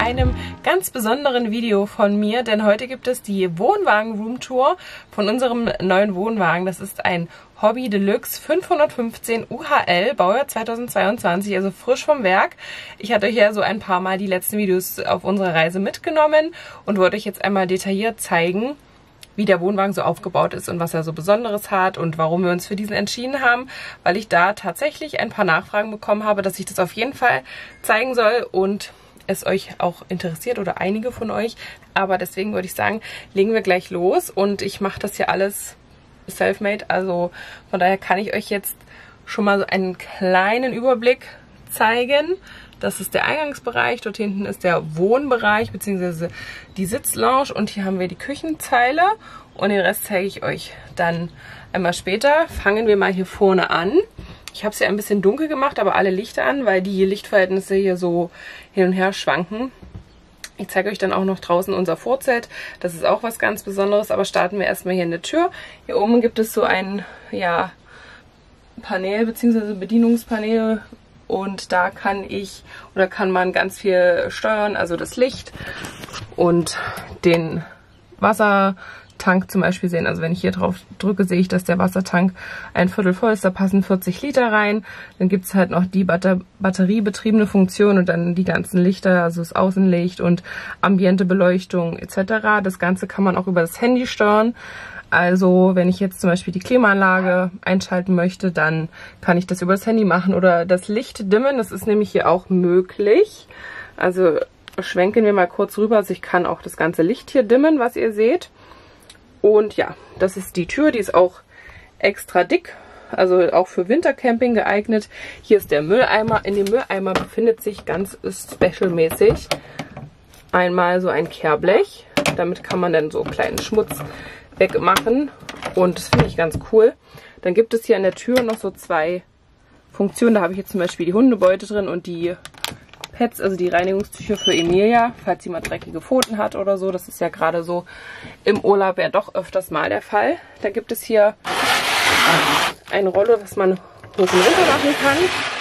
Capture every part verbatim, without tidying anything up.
einem ganz besonderen Video von mir, denn heute gibt es die Wohnwagen-Roomtour von unserem neuen Wohnwagen. Das ist ein Hobby Deluxe fünfhundertfünfzehn U H L, Baujahr zweitausendzweiundzwanzig, also frisch vom Werk. Ich hatte euch ja so ein paar Mal die letzten Videos auf unserer Reise mitgenommen und wollte euch jetzt einmal detailliert zeigen, wie der Wohnwagen so aufgebaut ist und was er so Besonderes hat und warum wir uns für diesen entschieden haben, weil ich da tatsächlich ein paar Nachfragen bekommen habe, dass ich das auf jeden Fall zeigen soll und es euch auch interessiert oder einige von euch. Aber deswegen würde ich sagen, legen wir gleich los und ich mache das hier alles self-made, also von daher kann ich euch jetzt schon mal so einen kleinen Überblick zeigen. Das ist der Eingangsbereich, dort hinten ist der Wohnbereich bzw. die Sitzlounge und hier haben wir die Küchenzeile und den Rest zeige ich euch dann einmal später. Fangen wir mal hier vorne an. Ich habe es ja ein bisschen dunkel gemacht, aber alle Lichter an, weil die Lichtverhältnisse hier so hin und her schwanken. Ich zeige euch dann auch noch draußen unser Vorzelt. Das ist auch was ganz Besonderes, aber starten wir erstmal hier in der Tür. Hier oben gibt es so ein ja, Panel bzw. Bedienungspanel. Und da kann ich oder kann man ganz viel steuern, also das Licht und den Wassertank zum Beispiel sehen. Also wenn ich hier drauf drücke, sehe ich, dass der Wassertank ein Viertel voll ist. Da passen vierzig Liter rein. Dann gibt es halt noch die Batter batteriebetriebene Funktion und dann die ganzen Lichter, also das Außenlicht und Ambientebeleuchtung et cetera. Das Ganze kann man auch über das Handy steuern. Also wenn ich jetzt zum Beispiel die Klimaanlage einschalten möchte, dann kann ich das über das Handy machen oder das Licht dimmen. Das ist nämlich hier auch möglich. Also schwenken wir mal kurz rüber. Also ich kann auch das ganze Licht hier dimmen, was ihr seht. Und ja, das ist die Tür. Die ist auch extra dick, also auch für Wintercamping geeignet. Hier ist der Mülleimer. In dem Mülleimer befindet sich ganz specialmäßig einmal so ein Kehrblech. Damit kann man dann so kleinen Schmutz wegmachen und das finde ich ganz cool. Dann gibt es hier an der Tür noch so zwei Funktionen. Da habe ich jetzt zum Beispiel die Hundebeute drin und die Pads, also die Reinigungstücher für Emilia, falls sie mal dreckige Pfoten hat oder so. Das ist ja gerade so im Urlaub ja doch öfters mal der Fall. Da gibt es hier ein Rollo, das man hoch und runter machen kann.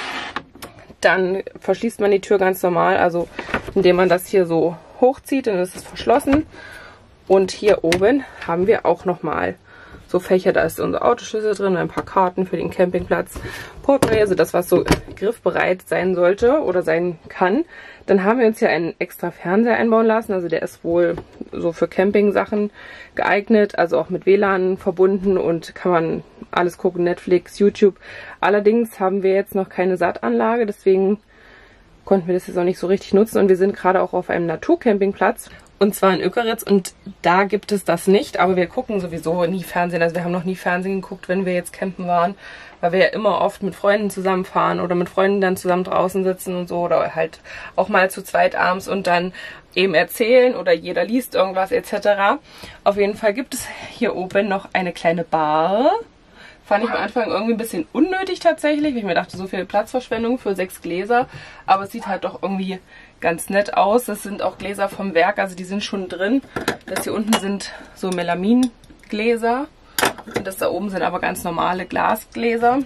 Dann verschließt man die Tür ganz normal, also indem man das hier so hochzieht, dann ist es verschlossen. Und hier oben haben wir auch nochmal so Fächer, da ist unser Autoschlüssel drin, ein paar Karten für den Campingplatz, Portemonnaie, also das, was so griffbereit sein sollte oder sein kann. Dann haben wir uns hier einen extra Fernseher einbauen lassen, also der ist wohl so für Camping-Sachen geeignet, also auch mit W L A N verbunden und kann man alles gucken, Netflix, YouTube. Allerdings haben wir jetzt noch keine Sat-Anlage, deswegen konnten wir das jetzt auch nicht so richtig nutzen und wir sind gerade auch auf einem Naturcampingplatz. Und zwar in Ökeritz und da gibt es das nicht, aber wir gucken sowieso nie Fernsehen. Also wir haben noch nie Fernsehen geguckt, wenn wir jetzt campen waren, weil wir ja immer oft mit Freunden zusammenfahren oder mit Freunden dann zusammen draußen sitzen und so oder halt auch mal zu zweit abends und dann eben erzählen oder jeder liest irgendwas et cetera. Auf jeden Fall gibt es hier oben noch eine kleine Bar. Fand ich am Anfang irgendwie ein bisschen unnötig tatsächlich, weil ich mir dachte, so viel Platzverschwendung für sechs Gläser, aber es sieht halt doch irgendwie ganz nett aus. Das sind auch Gläser vom Werk, also die sind schon drin. Das hier unten sind so Melamingläser und das da oben sind aber ganz normale Glasgläser.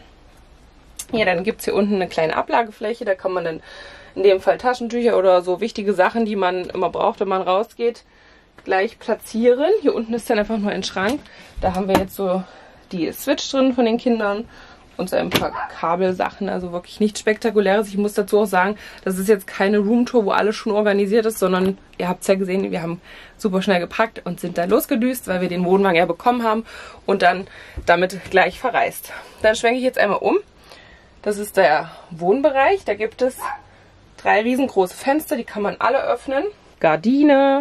Ja, dann gibt es hier unten eine kleine Ablagefläche, da kann man dann in dem Fall Taschentücher oder so wichtige Sachen, die man immer braucht, wenn man rausgeht, gleich platzieren. Hier unten ist dann einfach nur ein Schrank. Da haben wir jetzt so die Switch drin von den Kindern und so ein paar Kabelsachen, also wirklich nichts Spektakuläres. Ich muss dazu auch sagen, das ist jetzt keine Roomtour, wo alles schon organisiert ist, sondern ihr habt es ja gesehen, wir haben super schnell gepackt und sind dann losgedüst, weil wir den Wohnwagen ja bekommen haben und dann damit gleich verreist. Dann schwenke ich jetzt einmal um. Das ist der Wohnbereich, da gibt es drei riesengroße Fenster, die kann man alle öffnen. Gardine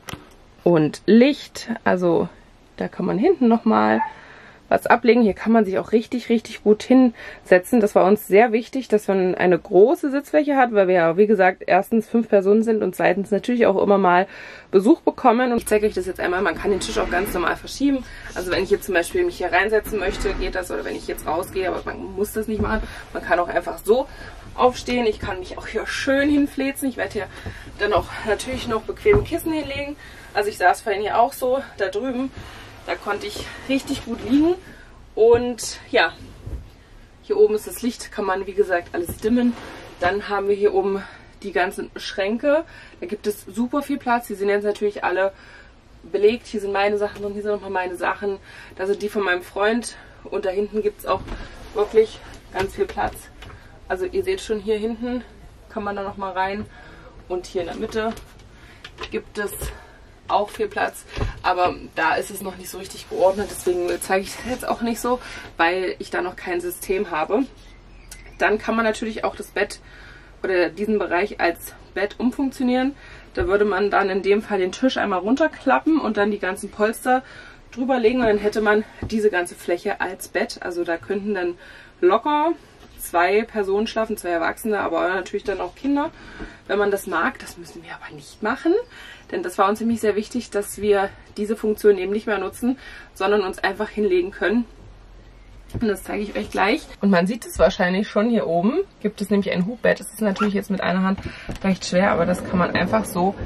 und Licht, also da kann man hinten nochmal was ablegen. Hier kann man sich auch richtig, richtig gut hinsetzen. Das war uns sehr wichtig, dass man eine große Sitzfläche hat, weil wir ja, wie gesagt, erstens fünf Personen sind und zweitens natürlich auch immer mal Besuch bekommen. Und ich zeige euch das jetzt einmal. Man kann den Tisch auch ganz normal verschieben. Also wenn ich jetzt zum Beispiel mich hier reinsetzen möchte, geht das. Oder wenn ich jetzt rausgehe, aber man muss das nicht machen. Man kann auch einfach so aufstehen. Ich kann mich auch hier schön hinfläzen. Ich werde hier dann auch natürlich noch bequeme Kissen hinlegen. Also ich saß vorhin hier auch so da drüben. Da konnte ich richtig gut liegen und ja, hier oben ist das Licht, kann man wie gesagt alles dimmen. Dann haben wir hier oben die ganzen Schränke. Da gibt es super viel Platz. Die sind jetzt natürlich alle belegt. Hier sind meine Sachen drin, hier sind nochmal meine Sachen. Da sind die von meinem Freund. Und da hinten gibt es auch wirklich ganz viel Platz. Also ihr seht schon, hier hinten kann man da nochmal rein. Und hier in der Mitte gibt es auch viel Platz. Aber da ist es noch nicht so richtig geordnet. Deswegen zeige ich das jetzt auch nicht so, weil ich da noch kein System habe. Dann kann man natürlich auch das Bett oder diesen Bereich als Bett umfunktionieren. Da würde man dann in dem Fall den Tisch einmal runterklappen und dann die ganzen Polster drüber legen. Und dann hätte man diese ganze Fläche als Bett. Also da könnten dann locker zwei Personen schlafen, zwei Erwachsene, aber natürlich dann auch Kinder, wenn man das mag. Das müssen wir aber nicht machen, denn das war uns nämlich sehr wichtig, dass wir diese Funktion eben nicht mehr nutzen, sondern uns einfach hinlegen können. Und das zeige ich euch gleich. Und man sieht es wahrscheinlich schon, hier oben gibt es nämlich ein Hubbett. Das ist natürlich jetzt mit einer Hand recht schwer, aber das kann man einfach so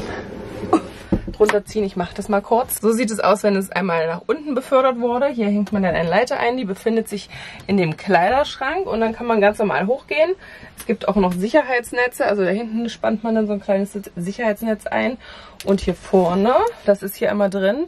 runterziehen. Ich mache das mal kurz. So sieht es aus, wenn es einmal nach unten befördert wurde. Hier hängt man dann eine Leiter ein, die befindet sich in dem Kleiderschrank und dann kann man ganz normal hochgehen. Es gibt auch noch Sicherheitsnetze, also da hinten spannt man dann so ein kleines Sicherheitsnetz ein und hier vorne, das ist hier einmal drin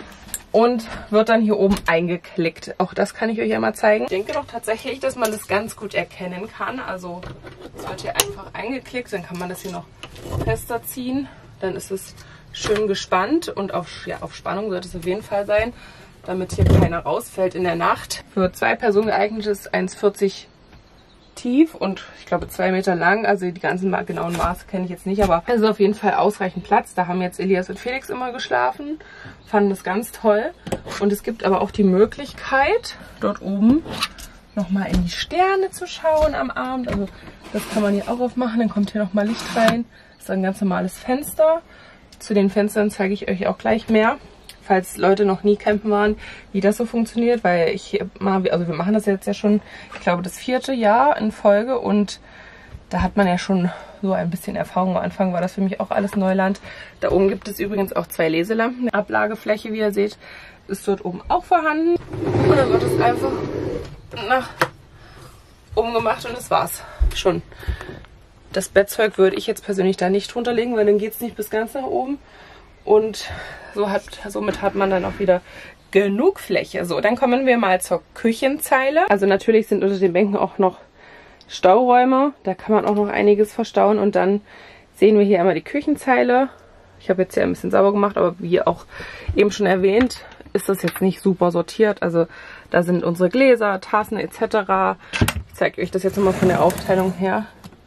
und wird dann hier oben eingeklickt. Auch das kann ich euch einmal zeigen. Ich denke doch tatsächlich, dass man das ganz gut erkennen kann. Also es wird hier einfach eingeklickt, dann kann man das hier noch fester ziehen. Dann ist es schön gespannt und auf, ja, auf Spannung sollte es auf jeden Fall sein, damit hier keiner rausfällt in der Nacht. Für zwei Personen geeignet ist eins vierzig tief und ich glaube zwei Meter lang. Also die ganzen genauen Maße kenne ich jetzt nicht, aber es ist auf jeden Fall ausreichend Platz. Da haben jetzt Elias und Felix immer geschlafen, fanden das ganz toll. Und es gibt aber auch die Möglichkeit, dort oben nochmal in die Sterne zu schauen am Abend. Also das kann man hier auch aufmachen, dann kommt hier nochmal Licht rein. Das ist ein ganz normales Fenster. Zu den Fenstern zeige ich euch auch gleich mehr, falls Leute noch nie campen waren, wie das so funktioniert, weil ich mal, also wir machen das jetzt ja schon, ich glaube, das vierte Jahr in Folge und da hat man ja schon so ein bisschen Erfahrung. Am Anfang war das für mich auch alles Neuland. Da oben gibt es übrigens auch zwei Leselampen. Die Ablagefläche, wie ihr seht, ist dort oben auch vorhanden. Und dann wird es einfach nach oben gemacht und das war's schon. Das Bettzeug würde ich jetzt persönlich da nicht drunter legen, weil dann geht es nicht bis ganz nach oben. Und so hat, somit hat man dann auch wieder genug Fläche. So, dann kommen wir mal zur Küchenzeile. Also natürlich sind unter den Bänken auch noch Stauräume. Da kann man auch noch einiges verstauen. Und dann sehen wir hier einmal die Küchenzeile. Ich habe jetzt hier ein bisschen sauber gemacht, aber wie auch eben schon erwähnt, ist das jetzt nicht super sortiert. Also da sind unsere Gläser, Tassen et cetera. Ich zeige euch das jetzt nochmal von der Aufteilung her,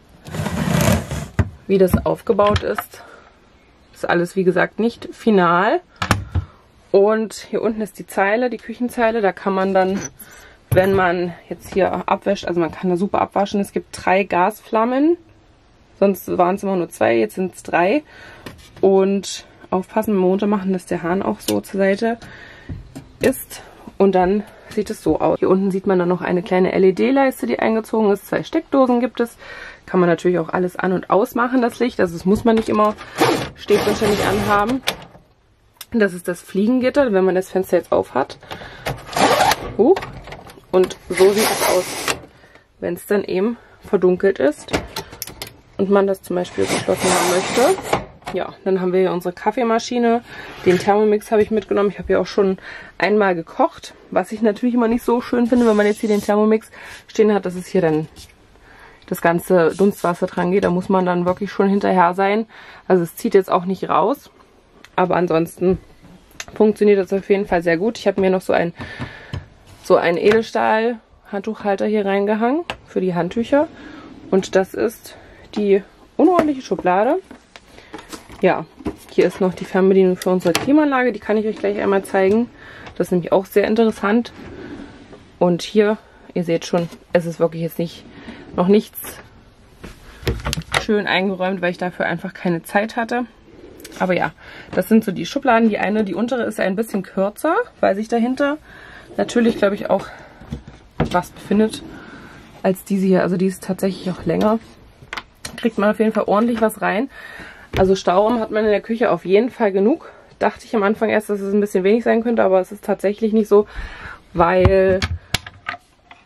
wie das aufgebaut ist. Das ist alles, wie gesagt, nicht final. Und hier unten ist die Zeile, die Küchenzeile. Da kann man dann, wenn man jetzt hier abwäscht, also man kann da super abwaschen. Es gibt drei Gasflammen. Sonst waren es immer nur zwei, jetzt sind es drei. Und aufpassen, beim Runtermachen, dass der Hahn auch so zur Seite ist. Und dann sieht es so aus. Hier unten sieht man dann noch eine kleine L E D-Leiste, die eingezogen ist. Zwei Steckdosen gibt es. Kann man natürlich auch alles an- und ausmachen, das Licht. Also das muss man nicht immer ständig anhaben. Das ist das Fliegengitter, wenn man das Fenster jetzt auf hat. Huch. Und so sieht es aus, wenn es dann eben verdunkelt ist und man das zum Beispiel geschlossen haben möchte. Ja, dann haben wir hier unsere Kaffeemaschine. Den Thermomix habe ich mitgenommen. Ich habe ja auch schon einmal gekocht. Was ich natürlich immer nicht so schön finde, wenn man jetzt hier den Thermomix stehen hat, dass es hier dann das ganze Dunstwasser dran geht. Da muss man dann wirklich schon hinterher sein. Also es zieht jetzt auch nicht raus. Aber ansonsten funktioniert das auf jeden Fall sehr gut. Ich habe mir noch so ein so einen Edelstahl-Handtuchhalter hier reingehangen für die Handtücher. Und das ist die unordentliche Schublade. Ja, hier ist noch die Fernbedienung für unsere Klimaanlage. Die kann ich euch gleich einmal zeigen. Das ist nämlich auch sehr interessant. Und hier, ihr seht schon, es ist wirklich jetzt nicht noch nichts schön eingeräumt, weil ich dafür einfach keine Zeit hatte. Aber ja, das sind so die Schubladen. Die eine, die untere ist ein bisschen kürzer, weil sich dahinter natürlich, glaube ich, auch was befindet als diese hier. Also die ist tatsächlich auch länger. Kriegt man auf jeden Fall ordentlich was rein. Also Stauraum hat man in der Küche auf jeden Fall genug. Dachte ich am Anfang erst, dass es ein bisschen wenig sein könnte, aber es ist tatsächlich nicht so, weil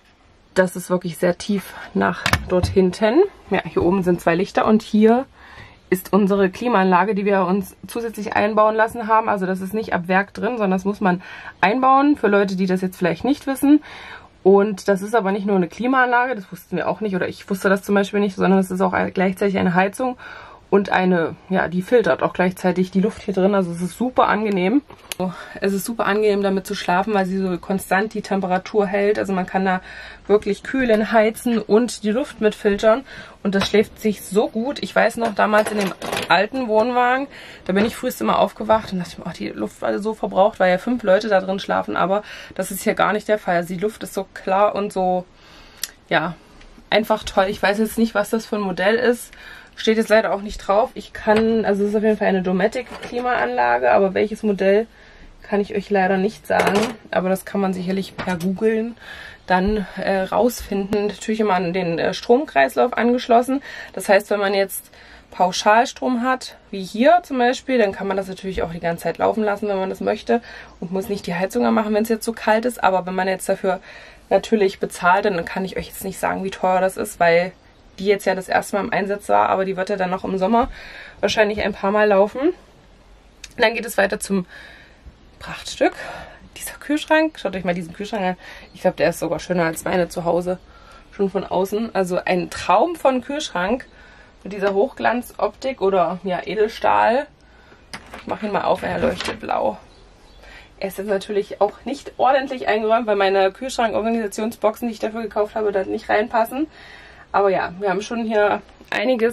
das ist wirklich sehr tief nach dort hinten. Ja, hier oben sind zwei Lichter und hier ist unsere Klimaanlage, die wir uns zusätzlich einbauen lassen haben. Also das ist nicht ab Werk drin, sondern das muss man einbauen für Leute, die das jetzt vielleicht nicht wissen. Und das ist aber nicht nur eine Klimaanlage, das wussten wir auch nicht, oder ich wusste das zum Beispiel nicht, sondern es ist auch gleichzeitig eine Heizung und eine, ja, die filtert auch gleichzeitig die Luft hier drin. Also es ist super angenehm. Es ist super angenehm damit zu schlafen, weil sie so konstant die Temperatur hält. Also man kann da wirklich kühlen, heizen und die Luft mit filtern. Und das schläft sich so gut. Ich weiß noch, damals in dem alten Wohnwagen, da bin ich frühest immer aufgewacht und dachte mir, oh, die Luft war so verbraucht, weil ja fünf Leute da drin schlafen. Aber das ist hier gar nicht der Fall. Also die Luft ist so klar und so, ja, einfach toll. Ich weiß jetzt nicht, was das für ein Modell ist. Steht jetzt leider auch nicht drauf. Ich kann, also es ist auf jeden Fall eine Dometic-Klimaanlage, aber welches Modell kann ich euch leider nicht sagen. Aber das kann man sicherlich per Googlen dann äh, rausfinden. Natürlich immer an den äh, Stromkreislauf angeschlossen. Das heißt, wenn man jetzt Pauschalstrom hat, wie hier zum Beispiel, dann kann man das natürlich auch die ganze Zeit laufen lassen, wenn man das möchte und muss nicht die Heizung anmachen, wenn es jetzt so kalt ist. Aber wenn man jetzt dafür natürlich bezahlt, dann kann ich euch jetzt nicht sagen, wie teuer das ist, weil die jetzt ja das erste Mal im Einsatz war, aber die wird ja dann noch im Sommer wahrscheinlich ein paar Mal laufen. Dann geht es weiter zum Prachtstück. Dieser Kühlschrank, schaut euch mal diesen Kühlschrank an. Ich glaube, der ist sogar schöner als meine zu Hause. Schon von außen. Also ein Traum von Kühlschrank mit dieser Hochglanzoptik oder ja Edelstahl. Ich mache ihn mal auf, er leuchtet blau. Er ist jetzt natürlich auch nicht ordentlich eingeräumt, weil meine Kühlschrank-Organisationsboxen, die ich dafür gekauft habe, da nicht reinpassen. Aber ja, wir haben schon hier einiges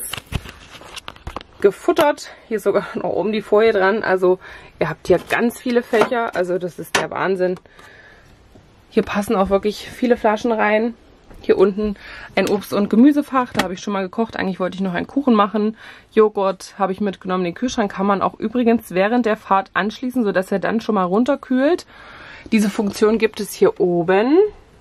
gefuttert. Hier ist sogar noch oben die Folie dran. Also ihr habt hier ganz viele Fächer. Also das ist der Wahnsinn. Hier passen auch wirklich viele Flaschen rein. Hier unten ein Obst- und Gemüsefach. Da habe ich schon mal gekocht. Eigentlich wollte ich noch einen Kuchen machen. Joghurt habe ich mitgenommen. Den Kühlschrank kann man auch übrigens während der Fahrt anschließen, sodass er dann schon mal runterkühlt. Diese Funktion gibt es hier oben.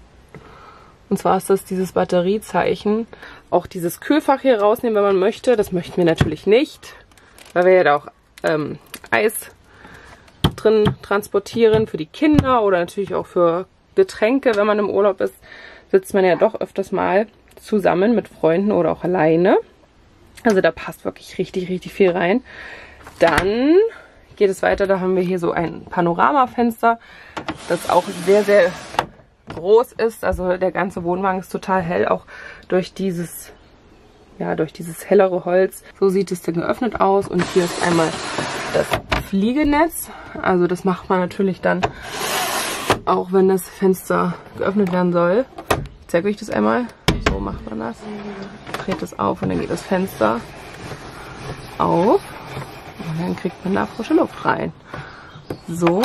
Und zwar ist das dieses Batteriezeichen. Auch dieses Kühlfach hier rausnehmen, wenn man möchte. Das möchten wir natürlich nicht, weil wir ja da auch ähm, Eis drin transportieren für die Kinder oder natürlich auch für Getränke. Wenn man im Urlaub ist, sitzt man ja doch öfters mal zusammen mit Freunden oder auch alleine. Also da passt wirklich richtig, richtig viel rein. Dann geht es weiter. Da haben wir hier so ein Panoramafenster, das auch sehr, sehr groß ist. Also der ganze Wohnwagen ist total hell, auch durch dieses, ja, durch dieses hellere Holz. So sieht es dann geöffnet aus. Und hier ist einmal das Fliegenetz. Also das macht man natürlich dann auch, wenn das Fenster geöffnet werden soll. Ich zeige euch das einmal. So macht man das. Dreht das auf und dann geht das Fenster auf. Und dann kriegt man da frische Luft rein. So.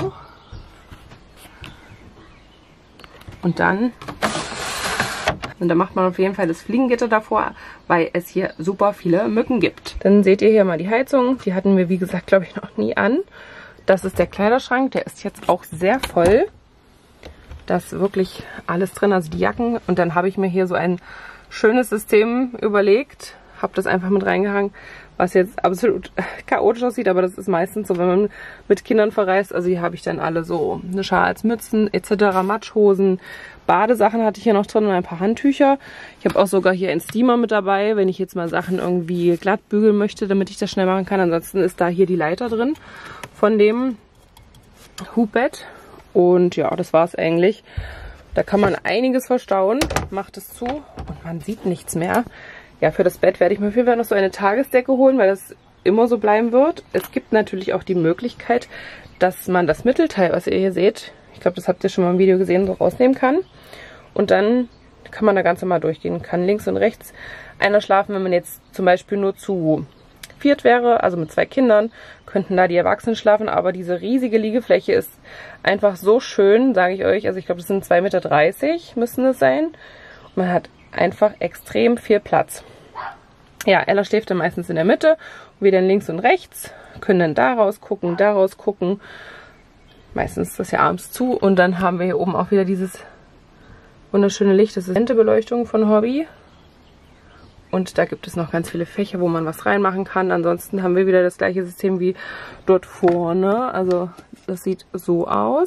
Und dann, und dann macht man auf jeden Fall das Fliegengitter davor, weil es hier super viele Mücken gibt. Dann seht ihr hier mal die Heizung. Die hatten wir, wie gesagt, glaube ich, noch nie an. Das ist der Kleiderschrank. Der ist jetzt auch sehr voll. Da ist wirklich alles drin, also die Jacken. Und dann habe ich mir hier so ein schönes System überlegt. Habe das einfach mit reingehangen, was jetzt absolut chaotisch aussieht, aber das ist meistens so, wenn man mit Kindern verreist. Also hier habe ich dann alle so eine Schals, Mützen et cetera, Matschhosen, Badesachen hatte ich hier noch drin und ein paar Handtücher. Ich habe auch sogar hier einen Steamer mit dabei, wenn ich jetzt mal Sachen irgendwie glatt bügeln möchte, damit ich das schnell machen kann. Ansonsten ist da hier die Leiter drin von dem Hubbett. Und ja, das war es eigentlich. Da kann man einiges verstauen. Macht es zu und man sieht nichts mehr. Ja, für das Bett werde ich mir auf jeden Fall noch so eine Tagesdecke holen, weil das immer so bleiben wird. Es gibt natürlich auch die Möglichkeit, dass man das Mittelteil, was ihr hier seht, ich glaube, das habt ihr schon mal im Video gesehen, so rausnehmen kann. Und dann kann man da ganz normal durchgehen. Kann links und rechts einer schlafen. Wenn man jetzt zum Beispiel nur zu viert wäre, also mit zwei Kindern, könnten da die Erwachsenen schlafen. Aber diese riesige Liegefläche ist einfach so schön, sage ich euch. Also ich glaube, das sind zwei Meter dreißig müssen es sein. Und man hat einfach extrem viel Platz. Ja, Ella schläft dann meistens in der Mitte. Und wir dann links und rechts, können dann da raus gucken, da raus gucken. Meistens ist das ja abends zu. Und dann haben wir hier oben auch wieder dieses wunderschöne Licht. Das ist Lentebeleuchtung von Hobby. Und da gibt es noch ganz viele Fächer, wo man was reinmachen kann. Ansonsten haben wir wieder das gleiche System wie dort vorne. Also das sieht so aus.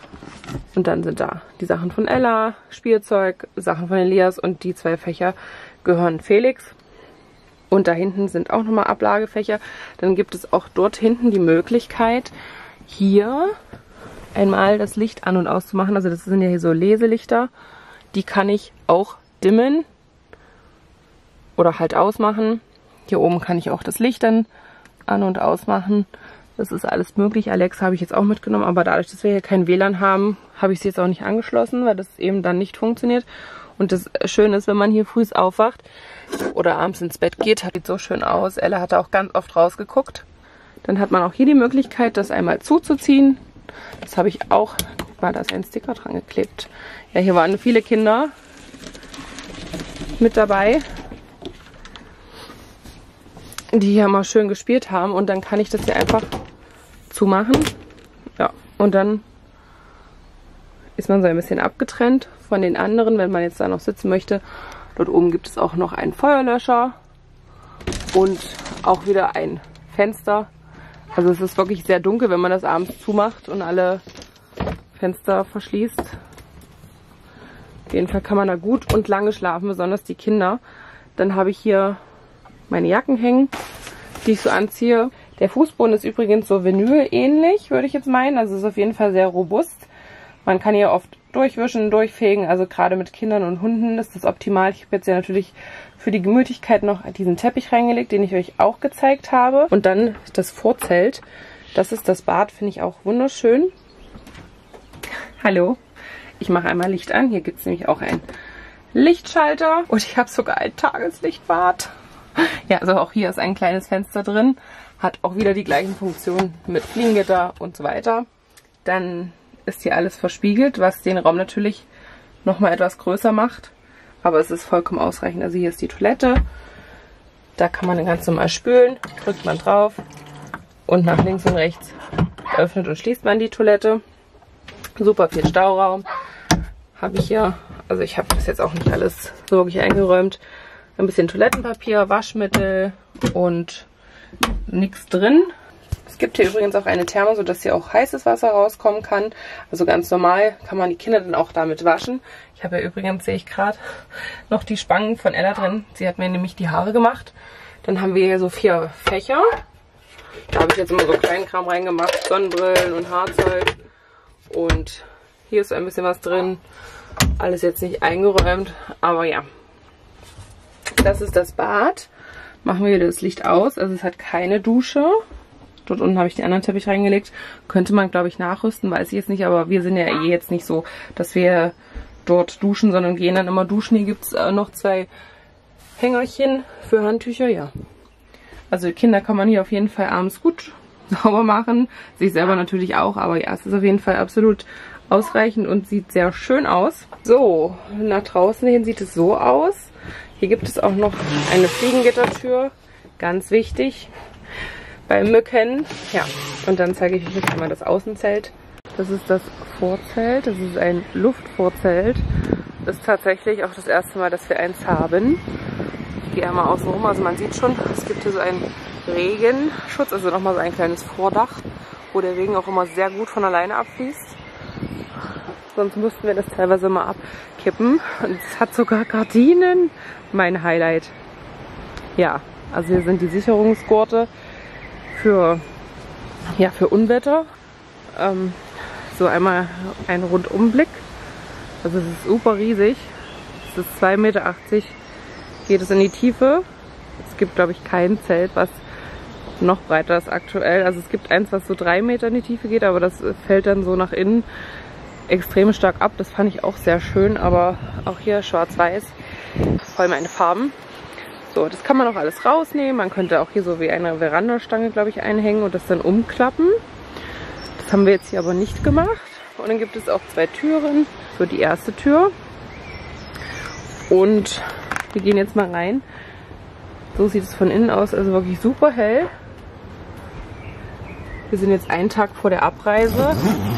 Und dann sind da die Sachen von Ella, Spielzeug, Sachen von Elias und die zwei Fächer gehören Felix. Und da hinten sind auch nochmal Ablagefächer. Dann gibt es auch dort hinten die Möglichkeit, hier einmal das Licht an- und auszumachen. Also das sind ja hier so Leselichter. Die kann ich auch dimmen oder halt ausmachen. Hier oben kann ich auch das Licht dann an- und ausmachen. Das ist alles möglich. Alexa habe ich jetzt auch mitgenommen, aber dadurch, dass wir hier kein W L A N haben, habe ich sie jetzt auch nicht angeschlossen, weil das eben dann nicht funktioniert. Und das Schöne ist, wenn man hier früh aufwacht oder abends ins Bett geht, sieht so schön aus. Ella hat da auch ganz oft rausgeguckt. Dann hat man auch hier die Möglichkeit, das einmal zuzuziehen. Das habe ich auch. Guck mal, da ist ein Sticker dran geklebt. Ja, hier waren viele Kinder mit dabei, die hier mal schön gespielt haben. Und dann kann ich das hier einfach zumachen. Ja, und dann ist man so ein bisschen abgetrennt von den anderen, wenn man jetzt da noch sitzen möchte. Dort oben gibt es auch noch einen Feuerlöscher und auch wieder ein Fenster. Also es ist wirklich sehr dunkel, wenn man das abends zumacht und alle Fenster verschließt. Auf jeden Fall kann man da gut und lange schlafen, besonders die Kinder. Dann habe ich hier meine Jacken hängen, die ich so anziehe. Der Fußboden ist übrigens so Vinyl-ähnlich, würde ich jetzt meinen. Also ist auf jeden Fall sehr robust. Man kann hier oft durchwischen, durchfegen. Also gerade mit Kindern und Hunden ist das optimal. Ich habe jetzt ja natürlich für die Gemütlichkeit noch diesen Teppich reingelegt, den ich euch auch gezeigt habe. Und dann das Vorzelt. Das ist das Bad, finde ich auch wunderschön. Hallo. Ich mache einmal Licht an. Hier gibt es nämlich auch einen Lichtschalter. Und ich habe sogar ein Tageslichtbad. Ja, also auch hier ist ein kleines Fenster drin. Hat auch wieder die gleichen Funktionen mit Fliegengitter und so weiter. Dann ist hier alles verspiegelt, was den Raum natürlich nochmal etwas größer macht. Aber es ist vollkommen ausreichend. Also hier ist die Toilette. Da kann man ganz normal spülen. Drückt man drauf. Und nach links und rechts öffnet und schließt man die Toilette. Super viel Stauraum. Habe ich hier. Also ich habe das jetzt auch nicht alles so wirklich eingeräumt. Ein bisschen Toilettenpapier, Waschmittel und nichts drin. Es gibt hier übrigens auch eine Therme, sodass hier auch heißes Wasser rauskommen kann. Also ganz normal kann man die Kinder dann auch damit waschen. Ich habe ja übrigens, sehe ich gerade, noch die Spangen von Ella drin. Sie hat mir nämlich die Haare gemacht. Dann haben wir hier so vier Fächer. Da habe ich jetzt immer so Kleinkram reingemacht. Sonnenbrillen und Haarzeug. Und hier ist ein bisschen was drin. Alles jetzt nicht eingeräumt, aber ja. Das ist das Bad. Machen wir wieder das Licht aus. Also es hat keine Dusche. Dort unten habe ich den anderen Teppich reingelegt. Könnte man, glaube ich, nachrüsten, weiß ich jetzt nicht. Aber wir sind ja eh jetzt nicht so, dass wir dort duschen, sondern gehen dann immer duschen. Hier gibt es äh, noch zwei Hängerchen für Handtücher. Ja. Also die Kinder kann man hier auf jeden Fall abends gut sauber machen. Sich selber natürlich auch. Aber ja, es ist auf jeden Fall absolut ausreichend und sieht sehr schön aus. So, nach draußen hin sieht es so aus. Hier gibt es auch noch eine Fliegengittertür. Ganz wichtig. Bei Mücken. Ja, und dann zeige ich euch jetzt einmal das Außenzelt. Das ist das Vorzelt. Das ist ein Luftvorzelt. Das ist tatsächlich auch das erste Mal, dass wir eins haben. Ich gehe einmal außen rum. Also man sieht schon, es gibt hier so einen Regenschutz. Also nochmal so ein kleines Vordach, wo der Regen auch immer sehr gut von alleine abfließt. Sonst mussten wir das teilweise mal abkippen. Und es hat sogar Gardinen. Mein Highlight. Ja, also hier sind die Sicherungsgurte für, ja, für Unwetter. Ähm, so einmal ein Rundumblick. Also es ist super riesig. Es ist zwei Meter achtzig. Geht es in die Tiefe. Es gibt, glaube ich, kein Zelt, was noch breiter ist aktuell. Also es gibt eins, was so drei Meter in die Tiefe geht, aber das fällt dann so nach innen extrem stark ab. Das fand ich auch sehr schön, aber auch hier schwarz-weiß. Voll meine Farben. So, das kann man auch alles rausnehmen. Man könnte auch hier so wie eine Verandastange, glaube ich, einhängen und das dann umklappen. Das haben wir jetzt hier aber nicht gemacht. Und dann gibt es auch zwei Türen für die erste Tür. Und wir gehen jetzt mal rein. So sieht es von innen aus, also wirklich super hell. Wir sind jetzt einen Tag vor der Abreise.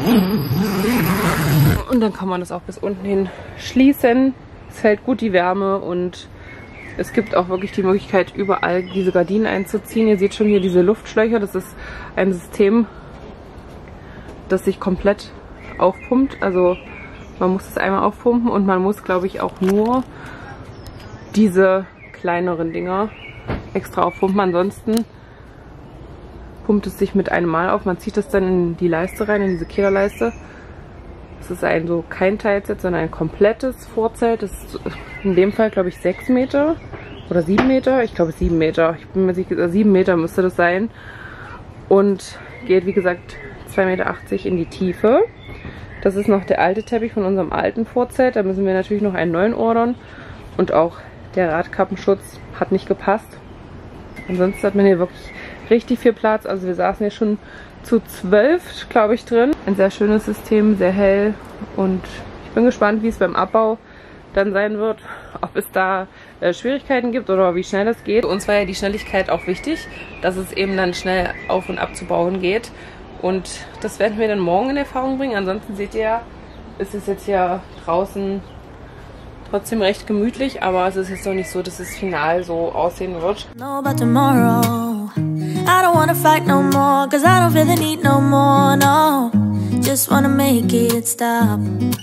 Und dann kann man das auch bis unten hin schließen. Es hält gut die Wärme und es gibt auch wirklich die Möglichkeit, überall diese Gardinen einzuziehen. Ihr seht schon hier diese Luftschläuche. Das ist ein System, das sich komplett aufpumpt. Also man muss es einmal aufpumpen und man muss, glaube ich, auch nur diese kleineren Dinger extra aufpumpen. Ansonsten pumpt es sich mit einem Mal auf. Man zieht das dann in die Leiste rein, in diese Kederleiste. Das ist ein so kein Teilset, sondern ein komplettes Vorzelt. Das ist in dem Fall, glaube ich, sechs Meter oder sieben Meter. Ich glaube sieben Meter. Ich bin mir sicher, sieben Meter müsste das sein. Und geht, wie gesagt, zwei Meter achtzig in die Tiefe. Das ist noch der alte Teppich von unserem alten Vorzelt. Da müssen wir natürlich noch einen neuen ordern. Und auch der Radkappenschutz hat nicht gepasst. Ansonsten hat man hier wirklich richtig viel Platz. Also wir saßen hier schon zu zwölf, glaube ich, drin. Ein sehr schönes System, sehr hell. Und ich bin gespannt, wie es beim Abbau dann sein wird. Ob es da äh, Schwierigkeiten gibt oder wie schnell das geht. Für uns war ja die Schnelligkeit auch wichtig, dass es eben dann schnell auf- und abzubauen geht. Und das werden wir dann morgen in Erfahrung bringen. Ansonsten seht ihr ja, ist es jetzt hier draußen trotzdem recht gemütlich, aber es ist jetzt noch nicht so, dass es final so aussehen wird. No, but tomorrow I don't wanna fight no more, cause I don't feel the need no more, no. Just wanna make it stop.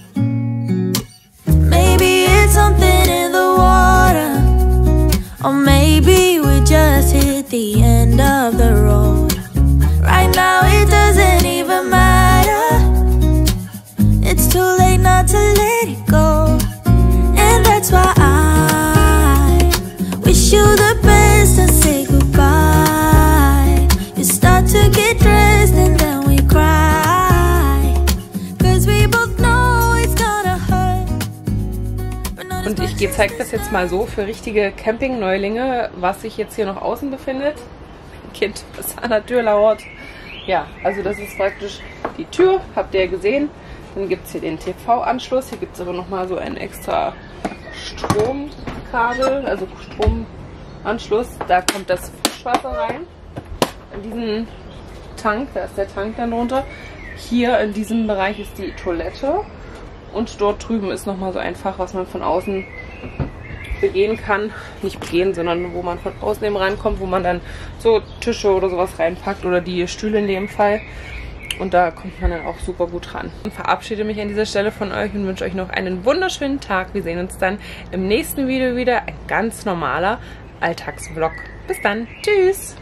Maybe it's something in the water, or maybe we just hit the end of the road. Right now it doesn't even matter. It's too late not to let it go. And that's why I wish you the best and say goodbye. You start to get dressed and then we cry, cause we both know it's gonna hurt. Und ich zeige das jetzt mal so für richtige Camping-Neulinge, was sich jetzt hier noch außen befindet. Ein Kind, das an der Tür lauert. Ja, also das ist praktisch die Tür, habt ihr ja gesehen. Dann gibt es hier den T V-Anschluss. Hier gibt es aber nochmal so ein extra Stromkabel, also Stromanschluss. Da kommt das Frischwasser rein. In diesen Tank, da ist der Tank dann drunter. Hier in diesem Bereich ist die Toilette. Und dort drüben ist nochmal so ein Fach, was man von außen begehen kann. Nicht begehen, sondern wo man von außen eben reinkommt, wo man dann so Tische oder sowas reinpackt oder die Stühle in dem Fall. Und da kommt man dann auch super gut ran. Ich verabschiede mich an dieser Stelle von euch und wünsche euch noch einen wunderschönen Tag. Wir sehen uns dann im nächsten Video wieder. Ein ganz normaler Alltagsvlog. Bis dann. Tschüss.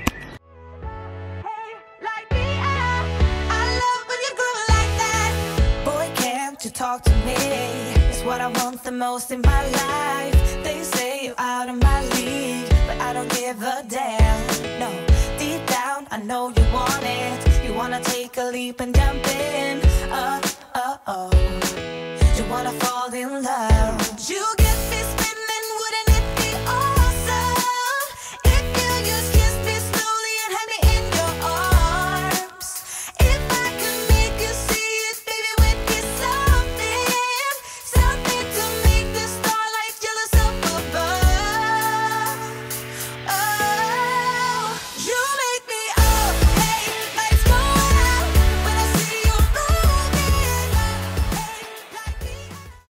Talk to me, it's what I want the most in my life. They say you're out of my league, but I don't give a damn. No, deep down I know you want it. You wanna take a leap and jump in. Oh, oh, oh. You wanna fall in love. You